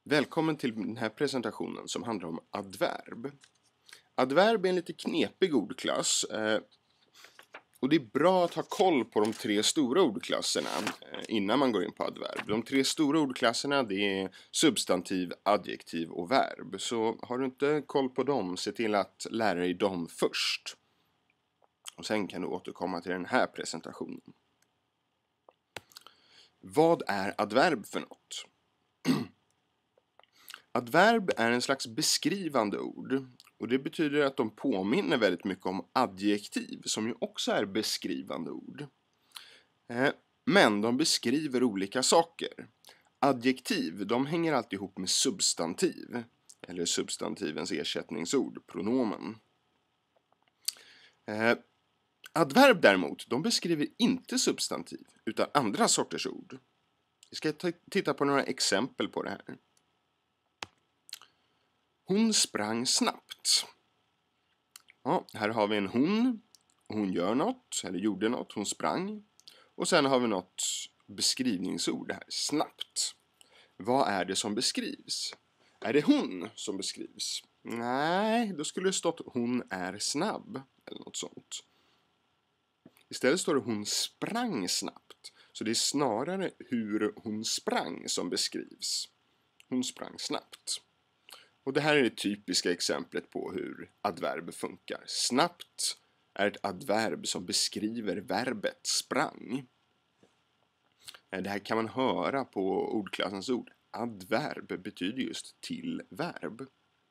Välkommen till den här presentationen som handlar om adverb. Adverb är en lite knepig ordklass och det är bra att ha koll på de tre stora ordklasserna innan man går in på adverb. De tre stora ordklasserna, det är substantiv, adjektiv och verb. Så har du inte koll på dem, se till att lära dig dem först. Och sen kan du återkomma till den här presentationen. Vad är adverb för något? Adverb är en slags beskrivande ord och det betyder att de påminner väldigt mycket om adjektiv som ju också är beskrivande ord. Men de beskriver olika saker. Adjektiv, de hänger alltid ihop med substantiv eller substantivens ersättningsord, pronomen. Adverb däremot, de beskriver inte substantiv utan andra sorters ord. Vi ska titta på några exempel på det här. Hon sprang snabbt. Ja, här har vi en hon. Hon gör något, eller gjorde något. Hon sprang. Och sen har vi något beskrivningsord här. Snabbt. Vad är det som beskrivs? Är det hon som beskrivs? Nej, då skulle det stått hon är snabb. Eller något sånt. Istället står det hon sprang snabbt. Så det är snarare hur hon sprang som beskrivs. Hon sprang snabbt. Och det här är det typiska exemplet på hur adverb funkar. Snabbt är ett adverb som beskriver verbet sprang. Det här kan man höra på ordklassens ord. Adverb betyder just till verb.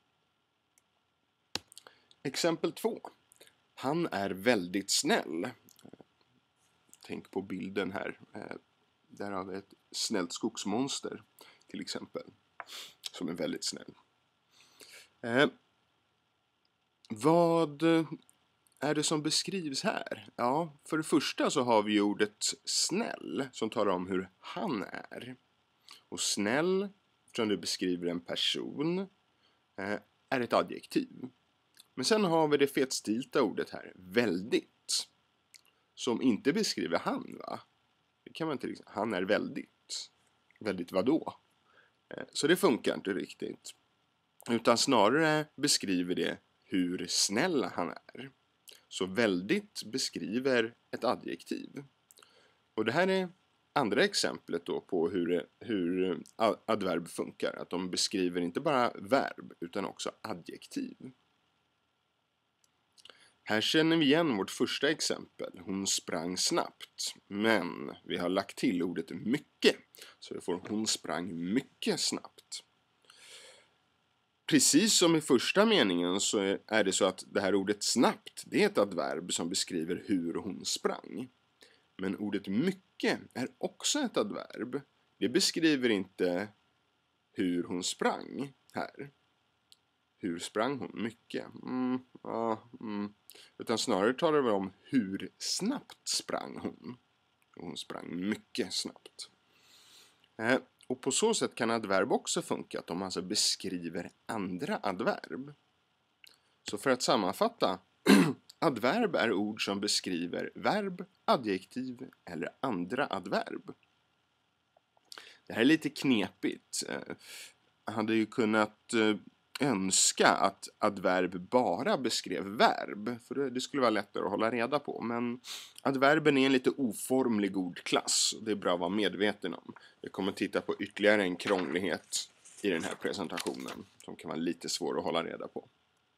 Exempel 2. Han är väldigt snäll. Tänk på bilden här. Där har vi ett snällt skogsmonster till exempel. Som är väldigt snäll. Vad är det som beskrivs här? Ja, för det första så har vi ordet snäll som talar om hur han är. Och snäll, som det beskriver en person, är ett adjektiv. Men sen har vi det fetstilta ordet här, väldigt, som inte beskriver han, va? Det kan man inte liksom, han är väldigt. Väldigt vadå? Så det funkar inte riktigt. Utan snarare beskriver det hur snäll han är. Så väldigt beskriver ett adjektiv. Och det här är andra exemplet då på hur adverb funkar. Att de beskriver inte bara verb utan också adjektiv. Här känner vi igen vårt första exempel. Hon sprang snabbt. Men vi har lagt till ordet mycket. Så vi får hon sprang mycket snabbt. Precis som i första meningen så är det så att det här ordet snabbt, det är ett adverb som beskriver hur hon sprang. Men ordet mycket är också ett adverb. Det beskriver inte hur hon sprang här. Hur sprang hon? Mycket. Utan snarare talar vi om hur snabbt sprang hon. Hon sprang mycket snabbt. Och på så sätt kan adverb också funka, att de alltså beskriver andra adverb. Så för att sammanfatta, adverb är ord som beskriver verb, adjektiv eller andra adverb. Det här är lite knepigt. Jag hade ju kunnat önska att adverb bara beskrev verb, för det skulle vara lättare att hålla reda på. Men adverben är en lite oformlig ordklass, och det är bra att vara medveten om. Jag kommer titta på ytterligare en krånglighet i den här presentationen som kan vara lite svår att hålla reda på.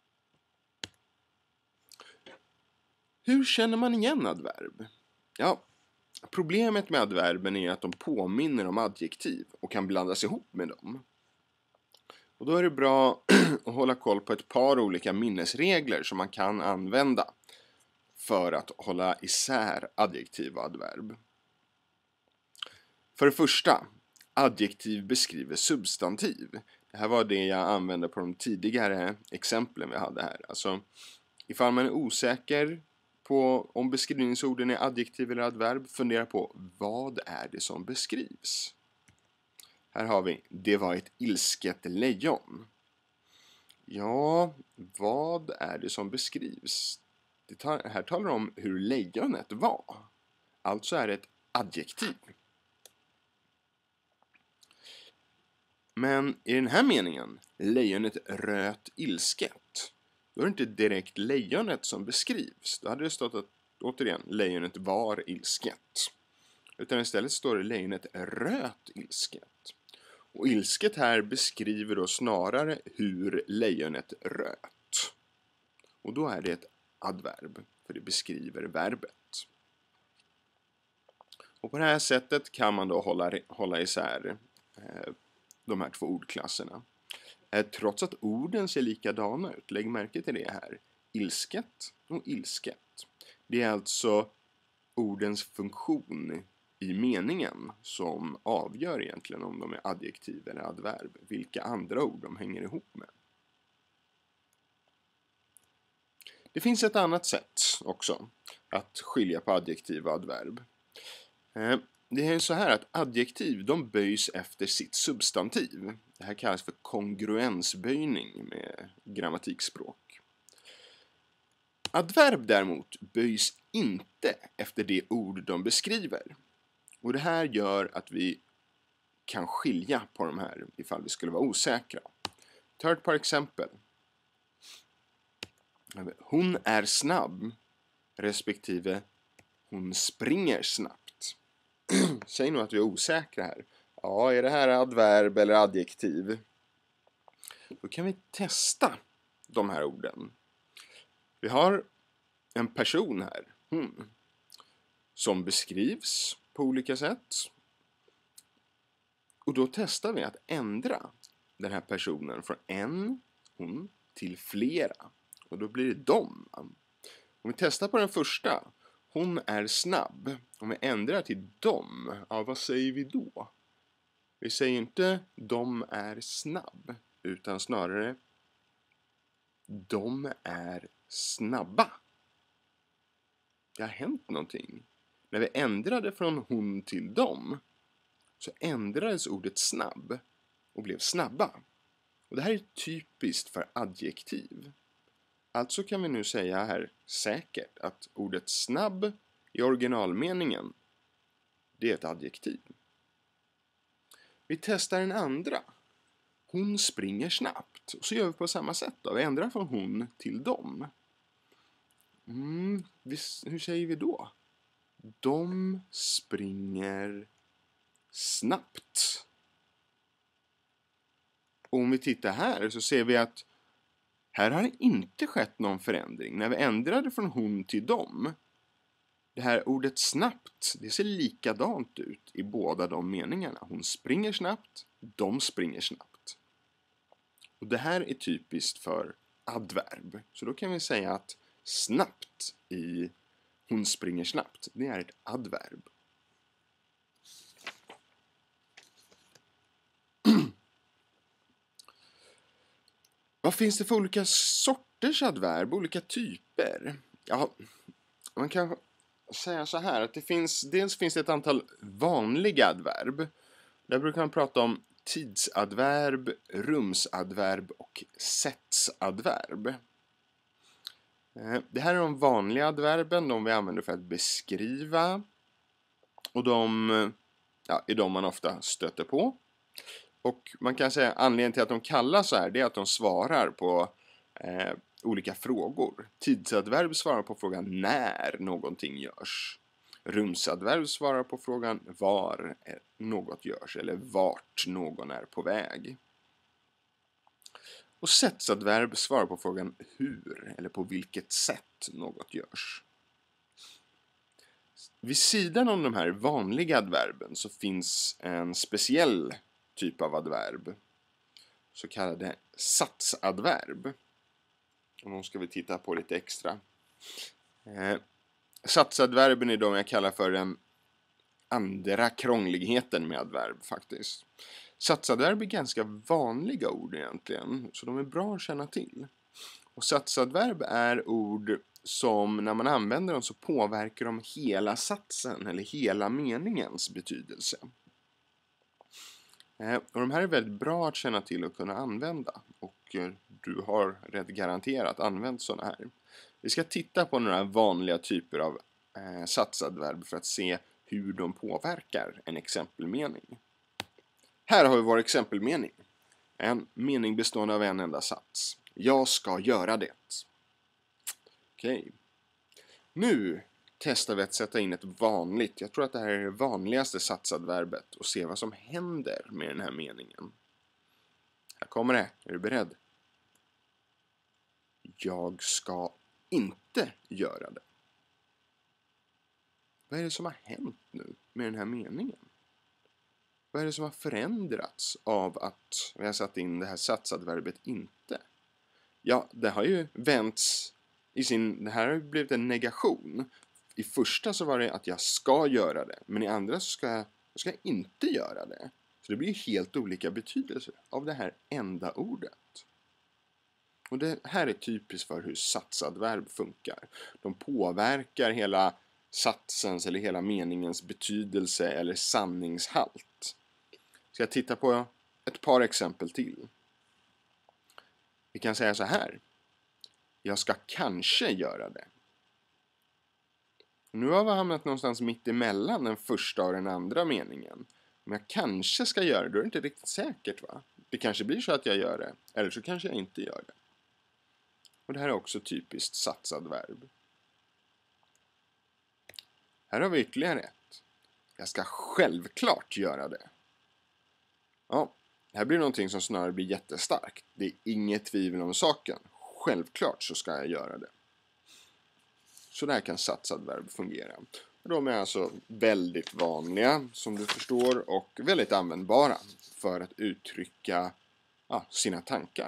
Hur känner man igen adverb? Ja, problemet med adverben är att de påminner om adjektiv och kan blandas ihop med dem. Och då är det bra att hålla koll på ett par olika minnesregler som man kan använda för att hålla isär adjektiv och adverb. För det första, adjektiv beskriver substantiv. Det här var det jag använde på de tidigare exemplen vi hade här. Alltså, ifall man är osäker på om beskrivningsorden är adjektiv eller adverb, fundera på vad är det som beskrivs. Här har vi, det var ett ilsket lejon. Ja, vad är det som beskrivs? Här talar det om hur lejonet var. Alltså är det ett adjektiv. Men i den här meningen, lejonet röt ilsket, då är det inte direkt lejonet som beskrivs. Då hade det stått att, återigen, lejonet var ilsket. Utan istället står det lejonet röt ilsket. Och ilsket här beskriver då snarare hur lejonet röt. Och då är det ett adverb, för det beskriver verbet. Och på det här sättet kan man då hålla isär de här två ordklasserna. Trots att orden ser likadana ut, lägg märke till det här. Ilsket och ilsket. Det är alltså ordens funktion i meningen som avgör egentligen om de är adjektiv eller adverb. Vilka andra ord de hänger ihop med. Det finns ett annat sätt också att skilja på adjektiv och adverb. Det är så här att adjektiv, de böjs efter sitt substantiv. Det här kallas för kongruensböjning med grammatikspråk. Adverb däremot böjs inte efter det ord de beskriver. Och det här gör att vi kan skilja på de här ifall vi skulle vara osäkra. Ta ett par exempel. Hon är snabb, respektive hon springer snabbt. Säg nog att vi är osäkra här. Ja, är det här adverb eller adjektiv? Då kan vi testa de här orden. Vi har en person här, hon, som beskrivs på olika sätt. Och då testar vi att ändra den här personen från en, hon, till flera. Och då blir det dom. Om vi testar på den första, hon är snabb. Om vi ändrar till dom, ja, vad säger vi då? Vi säger inte de är snabb, utan snarare de är snabba. Det har hänt någonting. När vi ändrade från hon till dom så ändrades ordet snabb och blev snabba. Och det här är typiskt för adjektiv. Alltså kan vi nu säga här säkert att ordet snabb i originalmeningen, det är ett adjektiv. Vi testar en andra. Hon springer snabbt. Och så gör vi på samma sätt då. Vi ändrar från hon till dom. Hur säger vi då? De springer snabbt. Och om vi tittar här så ser vi att här har det inte skett någon förändring. När vi ändrade från hon till dom, det här ordet snabbt, det ser likadant ut i båda de meningarna. Hon springer snabbt, de springer snabbt. Och det här är typiskt för adverb. Så då kan vi säga att snabbt i hon springer snabbt, det är ett adverb. Vad finns det för olika sorters adverb, olika typer? Ja, man kan säga så här att dels finns det ett antal vanliga adverb. Där brukar man prata om tidsadverb, rumsadverb och sättsadverb. Det här är de vanliga adverben, de vi använder för att beskriva. Och de är de man ofta stöter på. Och man kan säga anledningen till att de kallas så här, det är att de svarar på olika frågor. Tidsadverb svarar på frågan när någonting görs. Rumsadverb svarar på frågan var något görs eller vart någon är på väg. Och sättsadverb svarar på frågan hur eller på vilket sätt något görs. Vid sidan om de här vanliga adverben så finns en speciell typ av adverb, så kallade satsadverb. Och nu ska vi titta på lite extra. Satsadverben är de jag kallar för den andra krångligheten med adverb faktiskt. Satsadverb är ganska vanliga ord egentligen, så de är bra att känna till. Och satsadverb är ord som när man använder dem så påverkar de hela satsen eller hela meningens betydelse. Och de här är väldigt bra att känna till och kunna använda. Och du har rätt garanterat använt sådana här. Vi ska titta på några vanliga typer av satsadverb för att se hur de påverkar en exempelmening. Här har vi vår exempelmening. En mening bestående av en enda sats. Jag ska göra det. Okej. Nu testar vi att sätta in ett vanligt, jag tror att det här är det vanligaste satsadverbet, och se vad som händer med den här meningen. Här kommer det. Är du beredd? Jag ska inte göra det. Vad är det som har hänt nu med den här meningen? Vad är det som har förändrats av att vi har satt in det här satsadverbet inte? Ja, det har ju vänts det här har ju blivit en negation. I första så var det att jag ska göra det, men i andra så ska jag inte göra det. Så det blir ju helt olika betydelser av det här enda ordet. Och det här är typiskt för hur satsadverb funkar. De påverkar hela satsens eller hela meningens betydelse eller sanningshalt. Ska jag titta på ett par exempel till. Vi kan säga så här. Jag ska kanske göra det. Nu har vi hamnat någonstans mitt emellan den första och den andra meningen. Om jag kanske ska göra det, då är det inte riktigt säkert, va? Det kanske blir så att jag gör det, eller så kanske jag inte gör det. Och det här är också typiskt satsadverb. Här har vi ytterligare ett. Jag ska självklart göra det. Ja, det här blir någonting som snarare blir jättestarkt. Det är inget tvivel om saken. Självklart så ska jag göra det. Så där kan satsadverb fungera. De är alltså väldigt vanliga, som du förstår, och väldigt användbara för att uttrycka sina tankar.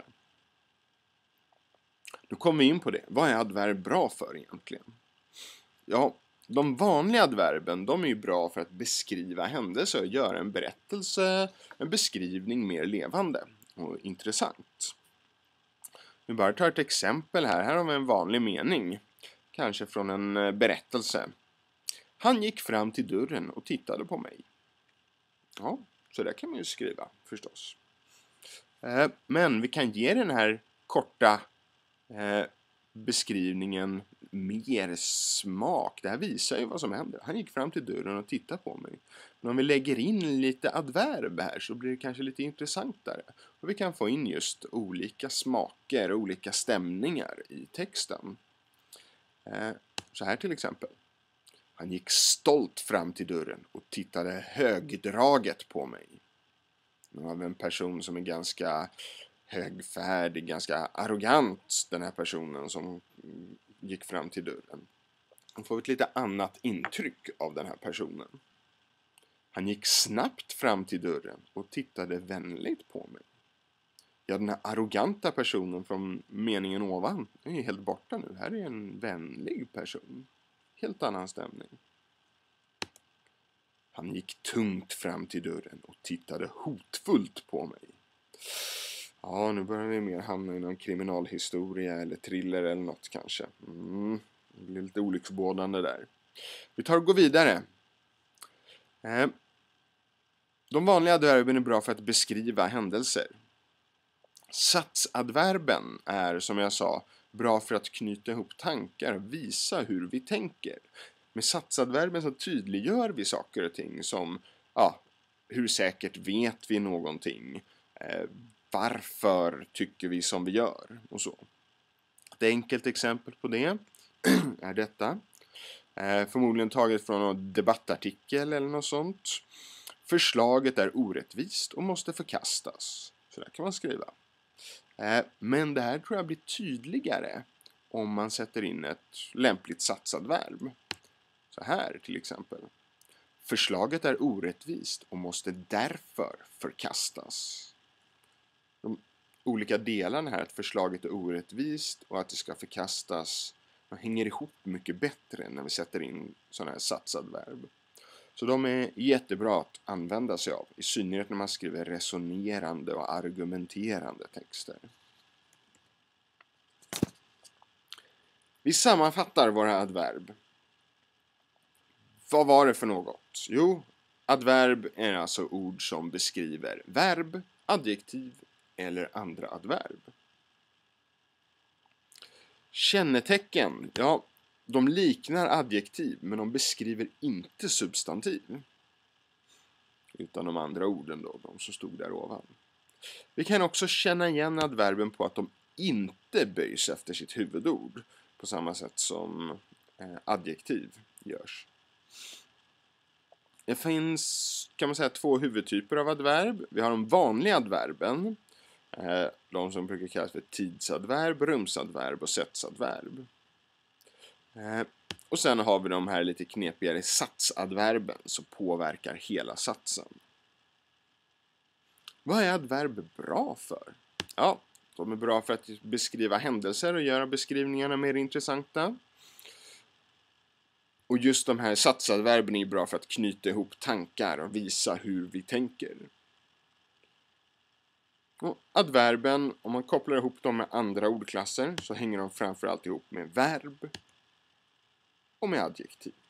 Nu kommer vi in på det. Vad är adverb bra för egentligen? Ja, de vanliga adverben, de är ju bra för att beskriva händelser och göra en berättelse, en beskrivning mer levande och intressant. Vi bara tar ett exempel här. Här har vi en vanlig mening. Kanske från en berättelse. Han gick fram till dörren och tittade på mig. Ja, så där kan man ju skriva förstås. Men vi kan ge den här korta beskrivningen mer smak. Det här visar ju vad som händer. Han gick fram till dörren och tittade på mig. Men om vi lägger in lite adverb här så blir det kanske lite intressantare. Och vi kan få in just olika smaker, olika stämningar i texten. Så här till exempel. Han gick stolt fram till dörren och tittade högdraget på mig. Nu har vi en person som är ganska högfärdig, ganska arrogant, den här personen som gick fram till dörren. Man får ett lite annat intryck av den här personen. Han gick snabbt fram till dörren och tittade vänligt på mig. Ja, den här arroganta personen från meningen ovan är helt borta nu. Här är en vänlig person. Helt annan stämning. Han gick tungt fram till dörren och tittade hotfullt på mig. Ja, nu börjar vi mer hamna i någon kriminalhistoria eller thriller eller något kanske. Det blir lite olycksbådande där. Vi tar och går vidare. De vanliga adverben är bra för att beskriva händelser. Satsadverben är, som jag sa, bra för att knyta ihop tankar och visa hur vi tänker. Med satsadverben så tydliggör vi saker och ting som, hur säkert vet vi någonting? Varför tycker vi som vi gör? Och så. Ett enkelt exempel på det är detta. Förmodligen taget från någon debattartikel eller något sånt. Förslaget är orättvist och måste förkastas. Så där kan man skriva. Men det här tror jag blir tydligare om man sätter in ett lämpligt satsadverb. Så här till exempel. Förslaget är orättvist och måste därför förkastas. De olika delarna här, att förslaget är orättvist och att det ska förkastas, de hänger ihop mycket bättre när vi sätter in sådana här satsadverb. Så de är jättebra att använda sig av, i synnerhet när man skriver resonerande och argumenterande texter. Vi sammanfattar våra adverb. Vad var det för något? Jo, adverb är alltså ord som beskriver verb, adjektiv eller andra adverb. Kännetecken, de liknar adjektiv men de beskriver inte substantiv. Utan de andra orden då, de som stod där ovan. Vi kan också känna igen adverben på att de inte böjs efter sitt huvudord på samma sätt som adjektiv görs. Det finns, kan man säga, två huvudtyper av adverb. Vi har de vanliga adverben, de som brukar kallas för tidsadverb, rumsadverb och sättsadverb. Och sen har vi de här lite knepigare satsadverben som påverkar hela satsen. Vad är adverb bra för? Ja, de är bra för att beskriva händelser och göra beskrivningarna mer intressanta. Och just de här satsadverben är bra för att knyta ihop tankar och visa hur vi tänker. Och adverben, om man kopplar ihop dem med andra ordklasser så hänger de framförallt ihop med verb och med adjektiv.